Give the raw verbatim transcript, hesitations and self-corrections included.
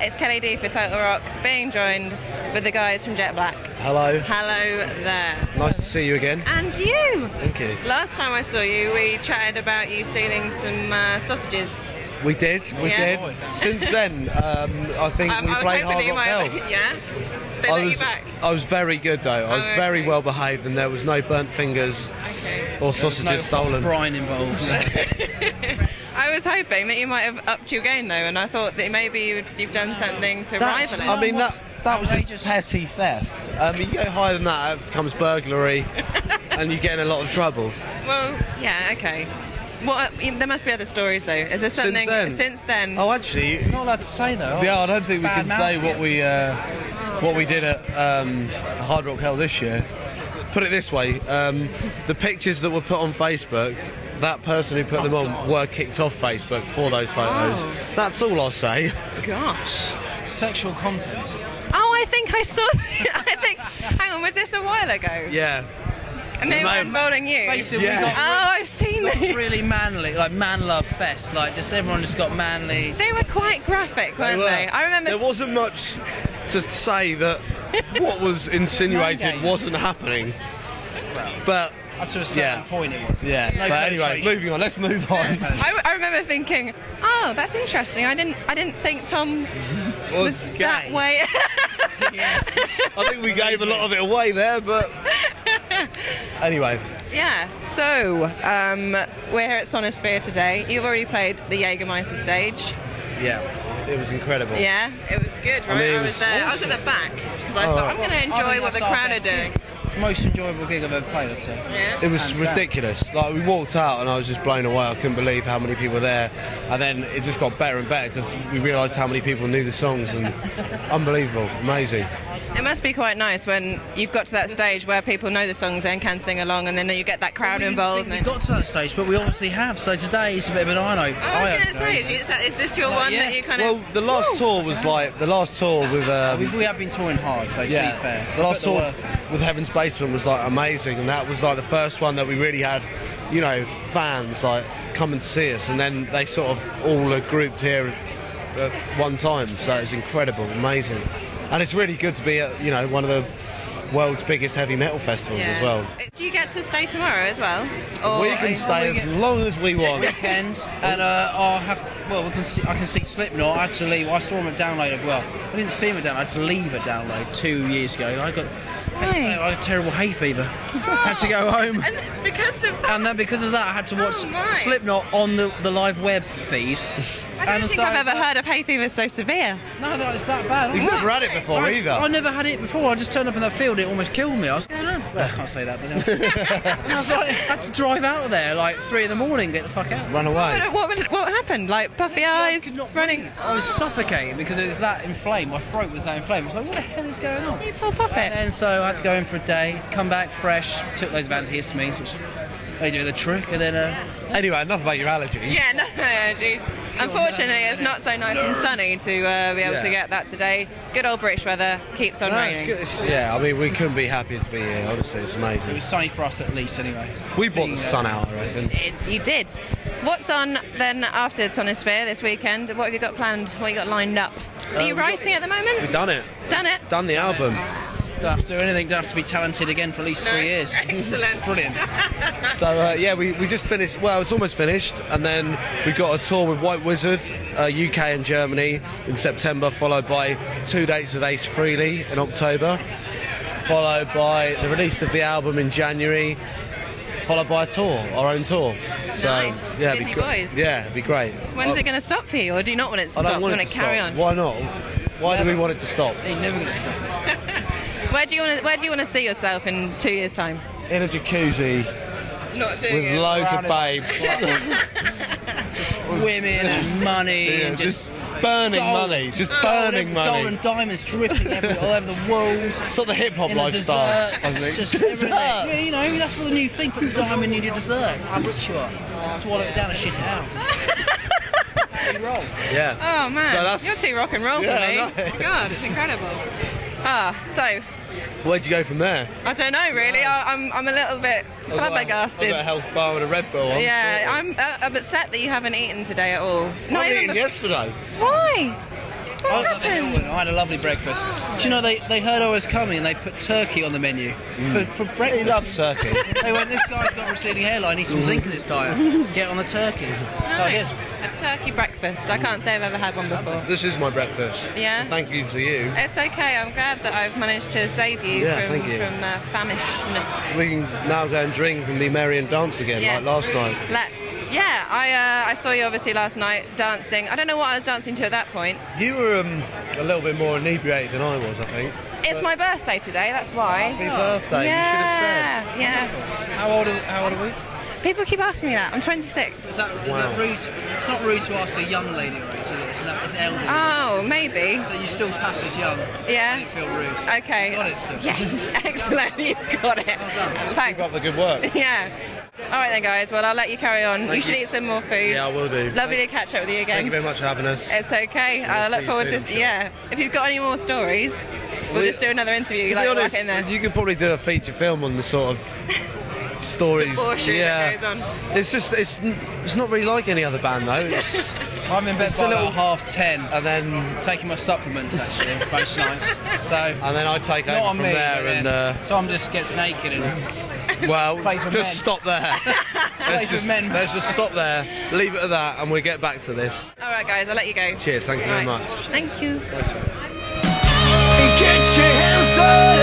It's Kelly D for TotalRock, being joined with the guys from Jettblack. Hello. Hello there. Nice to see you again. And you. Thank you. Last time I saw you, we chatted about you stealing some uh, sausages. We did, we Yeah. did. Since then, um, I think Um, we I was played hoping that Hard you Rock might Hell. have, yeah? They I let was, you back? I was very good though. I was Oh, very okay. well behaved, and there was no burnt fingers Okay. or sausages no stolen. brine involved. I was hoping that you might have upped your game though, and I thought that maybe you'd, you've done something to That's, rival it. I mean, that that was just outrageous. petty theft. Um, you go higher than that, it becomes burglary, and you get in a lot of trouble. Well, yeah, okay. What? There must be other stories though. Is there something then? since then? Oh, actually, Not allowed to say though. yeah, I don't think we Bad can say mouth, what yeah. we uh, what we did at um, Hard Rock Hell this year. Put it this way: um, the pictures that were put on Facebook, that person who put Oh, them on God. were kicked off Facebook for those photos. Oh. That's all I'll say. Gosh. Sexual content. Oh, I think I saw. I think. Hang on, was this a while ago? Yeah. And they It were may have- involving you. Basically, Yeah. we got, Oh, I've seen got them. really manly, like man love fest. Like just everyone just got manly. They were quite graphic, weren't were. they? I remember. There wasn't much to say that what was insinuated games. wasn't happening. But Up to a certain yeah. point, it was. yeah. No but anyway, penetration. moving on. Let's move on. I, I remember thinking, oh, that's interesting. I didn't. I didn't think Tom was Was that gay. way. Yes. I think we gave a lot of it away there, but anyway. Yeah. So um, we're here at Sonisphere today. You've already played the Jägermeister stage. Yeah, it was incredible. Yeah, it was good, right? mean, it I was was there. I was awesome. at the back because I Oh. thought I'm going to I enjoy think what the that's our crowd are best doing. gig. Most enjoyable gig I've ever played, I'd say. Yeah. It was Hands down. ridiculous. Like, we walked out and I was just blown away. I couldn't believe how many people were there. And then it just got better and better because we realised how many people knew the songs, and unbelievable, amazing. It must be quite nice when you've got to that stage where people know the songs and can sing along, and then you get that crowd We didn't think involvement. We got to that stage, but we obviously have. So today is a bit of an eye opener. Oh, I was going to say, is, that, is this your one that yes. you kind Well, of? the last tour was like the last tour with um, we, we have been touring hard, so to yeah, be fair. the last But tour there were- with Heaven's Basement was like amazing, and that was like the first one that we really had, you know, fans like coming to see us, and then they sort of all are grouped here at one time, so it was incredible, amazing, and it's really good to be at, you know, one of the world's biggest heavy metal festivals Yeah. as well. Do you get to stay tomorrow as well? Or We can stay we as get- long as we want. weekend, and uh, I'll have to. Well, we can see, I can see Slipknot. I had to leave. I saw him at Download as well. I didn't see him at Download. I had to leave at Download two years ago. I got. I had, to- I had a terrible hay fever. I had to go home. And because of that, And then because of that, I had to watch Oh, my. Slipknot on the, the live web feed. I don't and think so- I've ever heard of hay fever so severe. No, no, it's that bad. He's never had it before I, either. I never had it before. I just turned up in that field. It almost killed me. I was going on. Well, I can't say that, but uh, and I was like, I had to drive out of there like three in the morning, get the fuck out. Run away. What, what, what happened? Like puffy I eyes, could not running. breathe. I was suffocating because it was that inflamed. My throat was that inflamed. I was like, what the hell is going on? You poor puppet. And then so I had to go in for a day, come back fresh, took those of antihistamines, which they do the trick, and then uh, Anyway, enough about your allergies. Yeah, no, no, jeez. Unfortunately, it's not so nice and sunny to uh, be able Yeah. to get that today. Good old British weather keeps on No, it's raining. good. It's- yeah, I mean, we couldn't be happier to be here, honestly, it's it amazing. was sunny for us at least anyway. We brought Being, the uh, sun out, I reckon. It's, you did. What's on then after Sonisphere this weekend? What have you got planned? What have you got lined up? Are you Uh, we've got- writing at the moment? We've done it. Done it? Done the album. Don't have to do anything, don't have to be talented again for at least three years. Excellent. Brilliant. So uh, yeah, we, we just finished. Well, it's almost finished, and then we got a tour with White Wizard, uh, U K and Germany in September, followed by two dates with Ace Frehley in October, followed by the release of the album in January, followed by a tour, our own tour. So Nice. yeah, it'd Busy be gr- boys. Yeah, it'd be great. When's I, it going to stop for you, or do you not want it to I stop? don't want you it want to to carry stop. on? Why not? Why do we want it to stop? Ain't never going to stop. Where do you want to? Where do you want to see yourself in two years' time? In a jacuzzi Not doing with loads of Surrounded by babes. Just women and money Yeah, and just, just burning gold. money, just Gold, burning Gold money. and diamonds dripping every, all over the walls. Sort of hip hop In the lifestyle. I desserts, think. just everything. Yeah, you know, that's what the new thing. Put the diamond in your desserts. How rich you are. Swallow it down and shit it out. That's how you roll. Yeah. Oh man, So that's- you're too rock and roll Yeah, for me. I know. God, it's incredible. Ah, so Where'd you go from there? I don't know really. I, I'm I'm a little bit flabbergasted. I've got a health bar and a Red Bull. I'm Yeah, sorry. I'm uh, I'm upset that you haven't eaten today at all. I Not was even eating bef- yesterday. Why? I was at the Hilton. I had a lovely breakfast. Do you know they, they heard I was coming and they put turkey on the menu Mm. for, for breakfast. He loves turkey. They went, this guy's got a receding hairline, he's some zinc in his diet. Get on the turkey. So I did. A turkey breakfast. I can't say I've ever had one before. This is my breakfast. Yeah? Thank you to you. It's okay. I'm glad that I've managed to save you Yeah, from, thank you. from uh, famishness. We can now go and drink and be merry and dance again, Yes. like last night. Let's. Yeah, I uh, I saw you obviously last night dancing. I don't know what I was dancing to at that point. You were um, a little bit more inebriated than I was, I think. It's my birthday today, that's why. Happy birthday, yeah, you should have yeah. How old are, how old are we? People keep asking me that. I'm twenty-six. Is that, is Wow. that rude? It's not rude to ask a young lady your age, is it? It's an, it's an elderly. Oh, maybe. So you still pass as young. Yeah. I didn't feel rude. Okay. Got it still. Yes, excellent. You've got it. done. Thanks. Keep up the good work. Yeah. All right then, guys. Well, I'll let you carry on. Thank you should you. eat some more food. Yeah, I will do. Lovely to catch up with you again. Thank you very much for having us. It's okay. I see look you forward soon, to. I'm sure. Yeah. If you've got any more stories, we'll We- just do another interview. To like be honest, back in there. you could probably do a feature film on the sort of stories. Bullshit yeah. that goes on. It's just, it's, n- it's not really like any other band though. It's, I'm in bed It's by a little- about half ten, and then, taking my supplements actually, most nights. So and then I take not over on from me. there, but and then uh, Tom just gets naked and well, Plays with just men. stop there. Plays let's, with just, men. let's just stop there, leave it at that, and we'll get back to this. All right, guys. I'll let you go. Cheers, thank you very All right. much. Thank you. Nice one. Get your hands dirty.